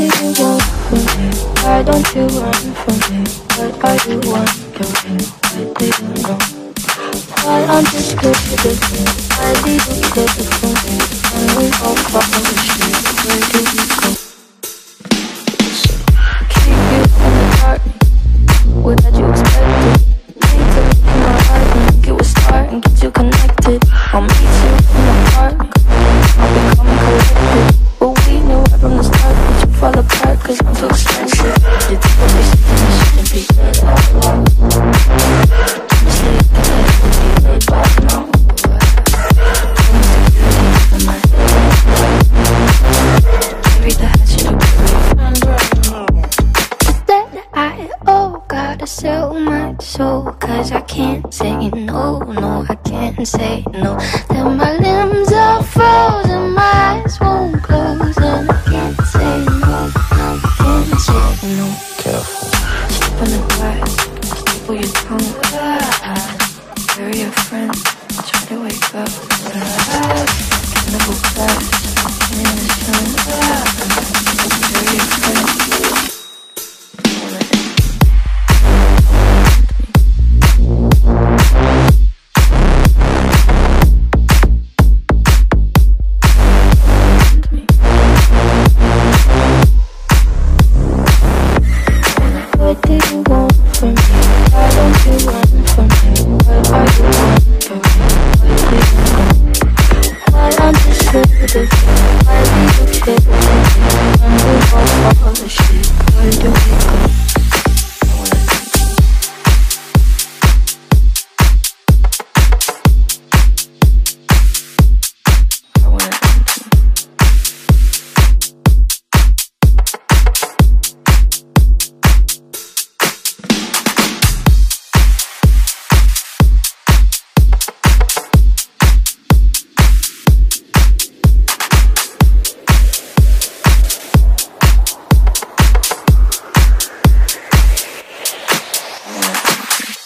you want from me? Why don't you run from me? What are you wondering? Why do you know? Why aren't you scared of me? Why do you care for me? When we all cross the street, where do we go? Keep you in the dark. What had you expected? Need to look in my eyes and make it a start and get you connected. I'll meet you in the park. I'll become collected. But we knew right from the start that you fall apart, cause I'm too expensive. You think I'll be something that shouldn't be. Honestly, I think that it would be good, but I know. Maybe the hatchet will that I gotta sell my soul, cause I can't say no, no, I can't say no. Then my limbs are frozen, my eyes won't close, and I can't say no, I can't say no. Careful. Step on the glass, staple your tongue. Bury your friend, try to wake up. Cannibal class, in the sun. Bury your friend.